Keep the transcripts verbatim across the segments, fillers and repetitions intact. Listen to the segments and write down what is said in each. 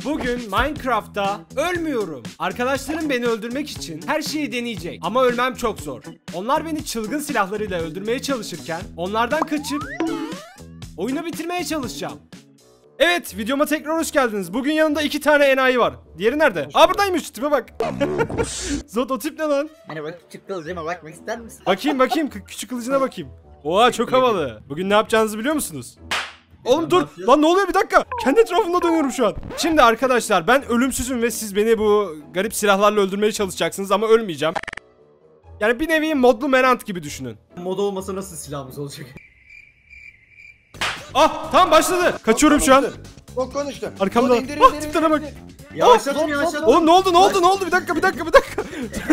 Bugün Minecraft'ta ölmüyorum. Arkadaşlarım beni öldürmek için her şeyi deneyecek. Ama ölmem çok zor. Onlar beni çılgın silahlarıyla öldürmeye çalışırken onlardan kaçıp oyunu bitirmeye çalışacağım. Evet, videoma tekrar hoş geldiniz. Bugün yanımda iki tane enayi var. Diğeri nerede? Aa, buradaymış, tipe bak. Zot, o tip ne lan? Hani bak, küçük kılıcıma bakmak ister misin? Bakayım bakayım, K- küçük kılıcına bakayım. Oha, çok havalı. Bugün ne yapacağınızı biliyor musunuz? Oğlum dur, lan ne oluyor, bir dakika. Kendi etrafımda dönüyorum şu an. Şimdi arkadaşlar, ben ölümsüzüm ve siz beni bu garip silahlarla öldürmeye çalışacaksınız ama ölmeyeceğim. Yani bir nevi modlu Menant gibi düşünün. Mod olmasa nasıl silahımız olacak? Ah, tamam, başladı. Kaçıyorum şu an. Çok konuştu. Arkamda. Indir, indir, Ah, indir, tiplere bak. indir. Yavaşlatın yavaşlatın. Oğlum ne oldu, ne oldu, ne oldu? Bir dakika, bir dakika, bir dakika.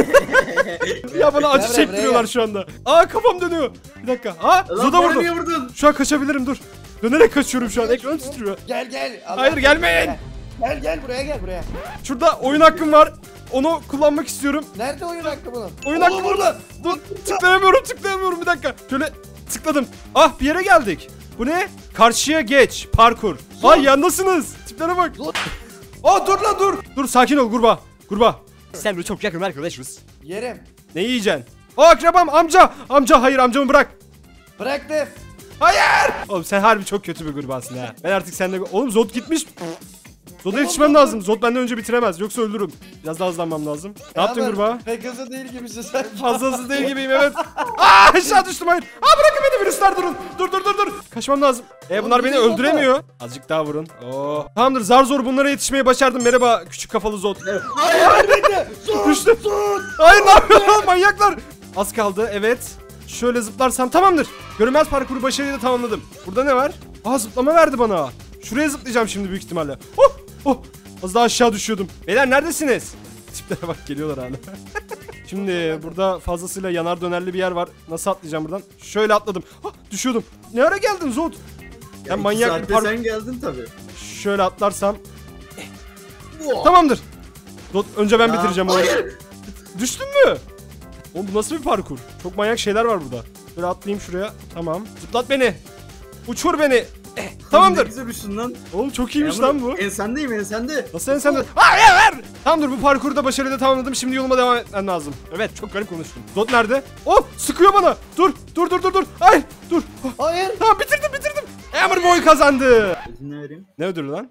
Ya bana acı Buraya, çektiriyorlar buraya. şu anda. Aa, kafam dönüyor. Bir dakika. Aa, Zoda Lan niye vurdu. vurdun? Şu an kaçabilirim, dur. Dönerek kaçıyorum şu an. Ekran titriyor. Gel gel. Allah Hayır, aşkına, gelmeyin. Gel. gel gel buraya gel buraya. Şurada oyun hakkım var. Onu kullanmak istiyorum. Nerede oyun hakkı bunun? Oyun Oğlum hakkı burada. Dur, tıklayamıyorum, tıklayamıyorum, bir dakika. Şöyle tıkladım. Ah, bir yere geldik. Bu ne? Karşıya geç. Parkur. Ay, yandasınız. Tiplere bak. Dur. Aa, dur lan dur. Dur, sakin ol kurba. Kurba. Sen de çok yakın arkadaşız. Yerim. Ne yiyeceksin? Aa, akrabam, amca. Amca, hayır, amcamı bırak. Bıraktım. Hayır. Oğlum sen harbi çok kötü bir kurbasın ha. Ben artık seninle... Oğlum Zod gitmiş. Zod'a yetişmem lazım. Zod benden önce bitiremez. Yoksa öldürürüm. Biraz daha hızlanmam lazım. Ne yaptın Ama kurbağa? Pek hızlı değil gibisin sen. Fazla hızlı değil gibiyim, evet. Aa, aşağı düştüm, hayır. Aa, bırakın beni, virüsler, durun. Dur dur dur dur. Kaçmam lazım. E bunlar beni Oğlum, öldüremiyor. Azıcık daha vurun. Oo. Tamamdır, zar zor bunlara yetişmeyi başardım. Merhaba küçük kafalı Zod. Hayır bekle. Sus Düştüm. sus. Hayır, ne yapıyorsun manyaklar? Az kaldı, evet. Şöyle zıplarsam tamamdır. Görünmez parkuru başarıyla tamamladım. Burada ne var? Aa, zıplama verdi bana. Şuraya zıplayacağım şimdi büyük ihtimalle. Oh oh. Az daha aşağı düşüyordum. Beyler neredesiniz? Tiplere bak, geliyorlar hala. Şimdi burada fazlasıyla yanar dönerli bir yer var. Nasıl atlayacağım buradan? Şöyle atladım. Ah, düşüyordum. Ne ara geldin Zod? Ya Ben manyak bir saatte parkur. sen geldin tabi. Şöyle atlarsam. Tamamdır. Zod, önce ben Ya, bitireceğim onu. hayır. Düştün mü? Oğlum bu nasıl bir parkur? Çok manyak şeyler var burada. Böyle atlayayım şuraya. Tamam. Zıplat beni. Uçur beni. Eh, Ne tamamdır. güzel uçtun lan. Oğlum çok iyiymiş Yağmur, lan bu. Ensendeyim ensende. Nasıl en sende? Hayır! Tamamdır, bu parkuru da başarıyla tamamladım. Şimdi yoluma devam etmem lazım. Evet, çok garip konuştum. Zod nerede? Oh, sıkıyor bana. Dur, dur, dur, dur, dur. Hayır, dur. Oh, Hayır. tamam, bitirdim, bitirdim. Hammer Boy kazandı. Ödül ne vereyim? Ne ödülü lan?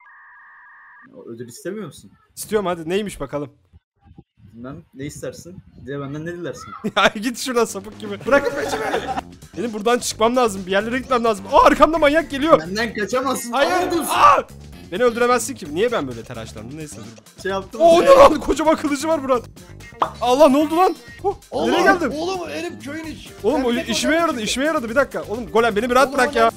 O ödül istemiyor musun? İstiyorum, hadi. Neymiş bakalım. Bilmem ne istersin? Diye benden ne dilersin? Ya git şuradan sapık gibi. Bırakın peşimi. Benim buradan çıkmam lazım. Bir yerlere gitmem lazım. Aa, arkamda manyak geliyor. Benden kaçamazsın. Hayır. Aldın. Aa! Beni öldüremezsin ki. Niye ben böyle telaşlandım? Neyse dur. Şey yaptım. Oo, ne lan? Kocaman kılıcı var Murat. Allah, ne oldu lan? Oh, nereye Allah, geldim? Oğlum herif köyün iç. Oğlum o Ben bir işime tek yaradı, oradan işime yaradı. Bir dakika. Oğlum golem, beni bir rahat Oğlum, bırak ya.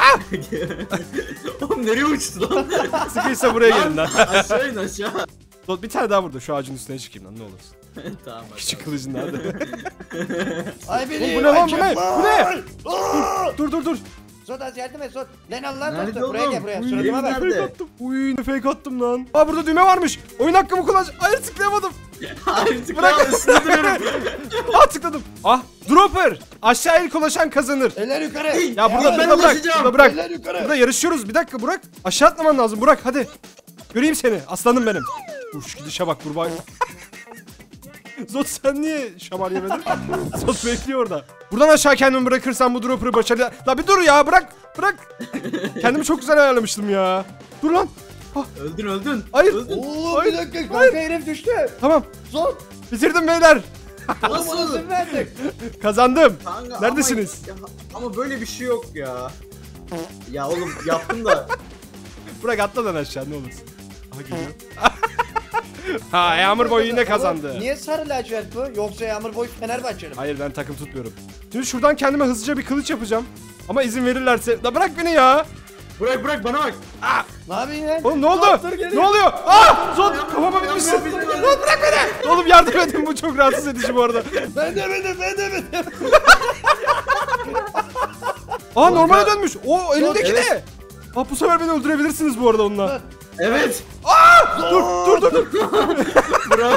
Oğlum nereye uçtu lan? Sıkıysa buraya gelin lan. Aşağı in aşağı. Dur, bir tane daha vurdu. Şu ağacın üstüne çıkayım lan, ne olursun. Tamam hadi. Küçük kılıcın nerede? Ay beni. Oğlum bu ne lan, bu ne? Bu ne? Aa! Dur dur dur. Zod az yardım et Zod. Lan Allah Nerede dostu. Buraya oğlum? gel buraya. Uy, Suratıma bak. nerede? Fake attım. Uy, ne fake attım lan. Aa, burada düğme varmış. Oyun hakkımı kullanacağım. Hayır, tıklayamadım. Artık Bırak. Bırak. Üstüne duruyorum. Ah, tıkladım. Ah, dropper. Aşağı ilk ulaşan kazanır. Eller yukarı. Ya burada, ben burada bırak. ulaşacağım. Burada bırak. Eller yukarı. Burada yarışıyoruz. Bir dakika Burak. Aşağı atlaman lazım Burak, hadi. Göreyim seni. Aslanım benim. Uş, gidişe bak kurbağa. Zod, sen niye şamar yemedin? Zod bekliyor orada. Buradan aşağı kendimi bırakırsam bu dropper'ı başarılı... La bir dur ya, bırak. Bırak. Kendimi çok güzel ayarlamıştım ya. Dur lan. Öldün öldün. Hayır. Öldün. Oğlum Hayır, bir dakika hayır. kanka herif düştü. Tamam. Zod. Bitirdim beyler. Oğlum nasıl verdik? Kazandım. Kanka, Neredesiniz? Ama, ya, ama böyle bir şey yok ya. Ya oğlum yaptım da. Burak, atla lan aşağı, ne olursun. Aha, geliyor. Ha, Yağmur Boy yine kazandı. Niye sarı lacivert bu? Yoksa Yağmur Boy Fenerbahçeli mi? Hayır, ben takım tutmuyorum. Şimdi şuradan kendime hızlıca bir kılıç yapacağım. Ama izin verirlerse... La bırak beni ya. Bırak bırak bana bak. Ne yapayım lan? Oğlum ne oldu? Zod, dur, geliyor. Ne oluyor? Aa! Zod, kafama binmişsin. Yapma, yapma, Zod, bırak beni. Oğlum yardım edin, bu çok rahatsız edici bu arada. Ben de ben de ben de ben de. Aa, normale dönmüş. O elindeki evet. ne? Aa, bu sefer beni öldürebilirsiniz bu arada onunla. Evet. Dur dur dur dur. Bravo.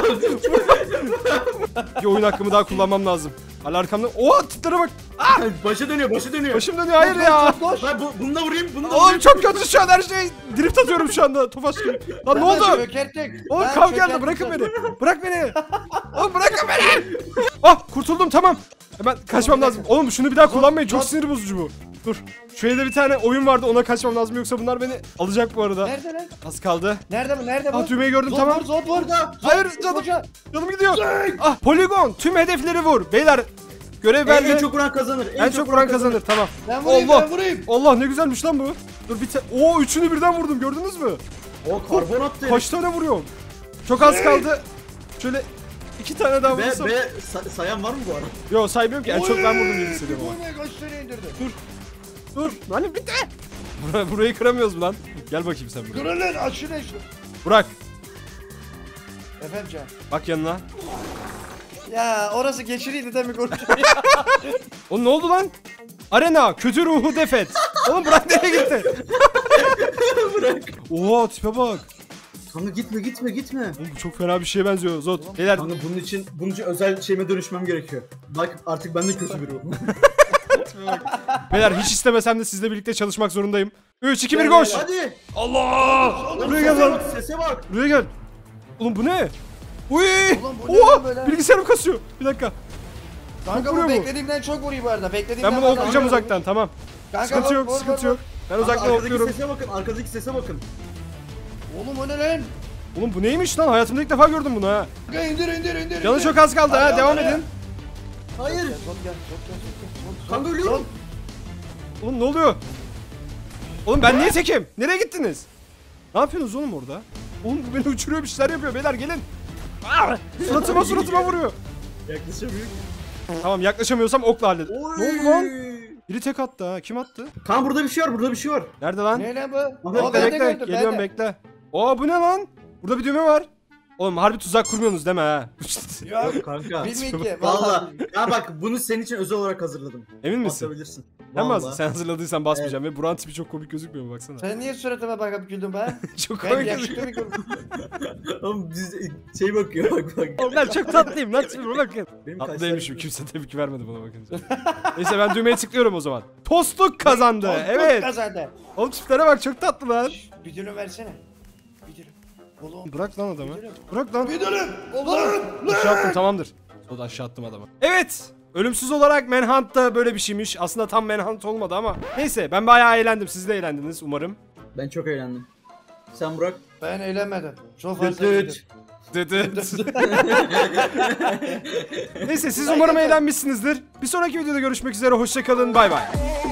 Bir oyun hakkımı daha kullanmam lazım. Hala arkamda. Oha tiplere bak. Başa dönüyor, başa dönüyor. Başım dönüyor. Hayır ya. Koş. Ben bu, bunu da vurayım, bunu da Oğlum vurayım. çok kötü şu an her şey. Drift atıyorum şu anda. Tofaş gibi. Lan ne oldu? Oğlum Ben kav geldi. çökerttim Bırakın seni. beni. Bırak beni. Oğlum bırakın beni. Ah kurtuldum tamam. Hemen kaçmam lazım. Oğlum şunu bir daha kullanmayın. Çok sinir bozucu bu. Dur. Şu evde bir tane oyun vardı. Ona kaçmam lazım. Yoksa bunlar beni alacak bu arada. Nerede lan? Az kaldı. Nerede bu? Nerede bu? Ah düğmeyi gördüm Zod tamam. vur, Zod vur. Hayır canım. Canım gidiyor. Ah poligon. Tüm hedefleri vur. Beyler. Görev En, belli. en çok vuran kazanır. En çok vuran kazanır. Tamam. Ben vurayım, Allah. ben vurayım. Allah ne güzelmiş lan bu. Dur bir te... Oo üçünü birden vurdum gördünüz mü? O karbon attı. Kaç tane vuruyorum? Çok az kaldı. Şöyle iki tane daha Ve, vursam. ve sa- sayan var mı bu arada? Yo saymıyorum ki en çok ben vurdum gibi hissediyorum ama. Bu ne? Kaç tane indirdi? Dur. Lan bitti. Bur- Burayı kıramıyoruz mu lan? Gel bakayım sen buraya. Kırın lan aç şunu şunu. Burak Efendim can. bak yanına. Ya orası geçiriydi de mi konuşuyor? Oğlum ne oldu lan? Arena kötü ruhu defet. Oğlum Burak nereye gitti? Bırak. Oha tipe bak. Kanka gitme, gitme, gitme. Oğlum bu çok fena bir şeye benziyor Zot. Beyler Kanka bunun için, bunun için özel şeyime dönüşmem gerekiyor. Bak artık ben de kötü biri oldum. beyler hiç istemesem de sizle birlikte çalışmak zorundayım. üç iki bir Gel, koş. gel, Hadi. Allah! Buraya gel Sese lan. bak, sese bak. Buraya gel. Oğlum bu ne? Uy! Oğlum bu ne lan Oha! böyle? Bilgisayarım kasıyor. Bir dakika. Kanka vuruyor bu bu. beklediğimden çok vuruyor bu arada. Beklediğimden Ben bunu fazla okuyacağım vuruyor. uzaktan tamam. Kanka Sıkıntı vur, yok, vur, sıkıntı vur, yok. Ben Kanka, uzaktan arkadaki okluyorum. sese bakın, arkadaki sese bakın. Oğlum o ne lan? Oğlum bu neymiş lan? Hayatımda ilk defa gördüm bunu ha. Kanka indir indir indir. Canı indir. çok az kaldı ha. Hadi, Devam hadi. edin. Hayır. Gel, Zod gel, Zod gel, Zod gel. Zod, Kanka Zod, ölüyorum. Zod. Oğlum ne oluyor? Oğlum ben niye tekim? Nereye gittiniz? Ne yapıyorsunuz oğlum orada? Oğlum bu beni uçuruyor bir şeyler yapıyor. Beyler gelin. Aa, suratıma suratıma vuruyor. Yaklaşamıyorum. Tamam yaklaşamıyorsam okla hallet. Ne Oy. oldu lan? Biri tek attı ha. Kim attı? Kanka burada bir şey var, burada bir şey var. Nerede lan? Ne lan bu? Bekle, Aa, Bekle ben de bekle. gördüm, Geliyorum ben de. bekle. Aa bu ne lan? Burada bir düğme var. Oğlum harbi tuzak kurmuyorsunuz deme ha. Ya Kanka. bilmiyorum ki. Valla. Ya bak bunu senin için özel olarak hazırladım. Emin misin? Basabilirsin. Sen, Vallahi. bas, sen hazırladıysan basmayacağım ve Burak'ın tipi çok komik gözükmüyor mu baksana. Sen niye suratıma bakıp güldün be? Çok Ben komik yakışıklı gözüküyor. bir kız. Oğlum biz şey bakıyor bak bak. Oğlum ben çok tatlıyım lan tipime bakın. Benim Tatlıymışım kaşlarım- kimse tepki vermedi buna bakınca. Neyse ben düğmeye tıklıyorum o zaman. Tostluk kazandı Zod evet. kazandı. Oğlum tiplere bak çok tatlı lan. Şşş, bir dürüm versene. Bir dürüm. Oğlum. Bırak lan adamı. Bilirim. Bırak lan. Bir dürüm. Oğlum. Aşağı attım tamamdır. O da aşağı attım adamı. Evet. Ölümsüz olarak Manhunt da böyle bir şeymiş. Aslında tam Manhunt olmadı ama. Neyse ben bayağı eğlendim. Siz de eğlendiniz umarım. Ben çok eğlendim. Sen Burak. Ben eğlenmedim. Çok fazla Dıt güldüm. dıt. Dedi. Neyse siz umarım eğlenmişsinizdir. Bir sonraki videoda görüşmek üzere. Hoşça kalın. Bay bay.